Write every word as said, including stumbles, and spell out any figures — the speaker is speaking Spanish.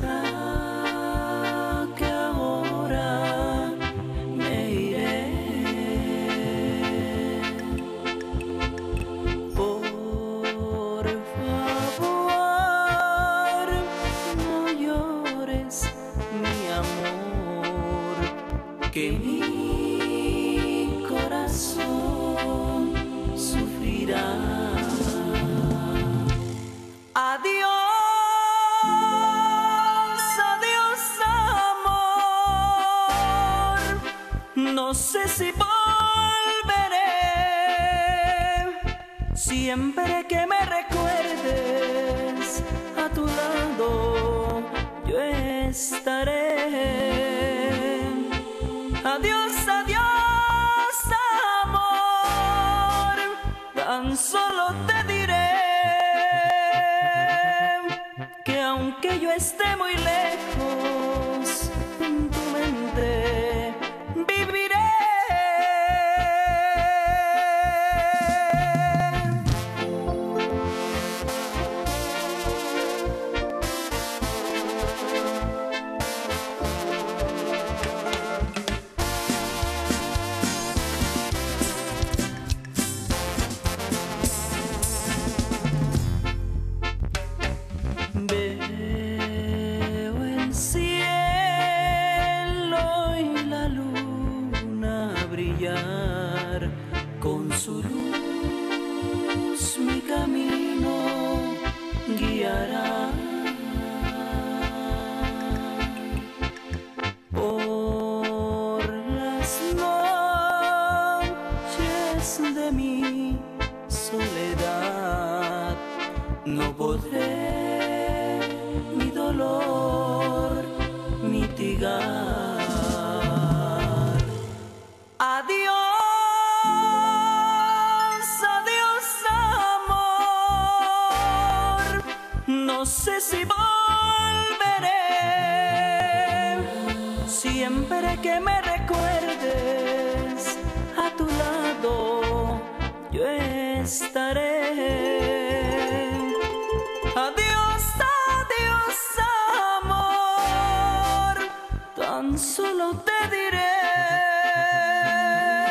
sabrá que ahora me iré. Por favor, no llores, mi amor, que mi corazón sufrirá. Adiós, adiós, amor. No sé si volveré. Siempre que me recuerdes, a tu lado yo estaré. Adiós, adiós, amor. Tan solo te diré que aunque yo esté muy lejos, en tu mente viviré. Veo el cielo y la luna brillar, con su luz mi camino guiará. Por las noches de mi soledad no podré mi dolor mitigar. Adiós, adiós, amor. No sé si volveré. Siempre que me recuerdes, a tu lado yo estaré. Adiós, adiós, amor. Tan solo te diré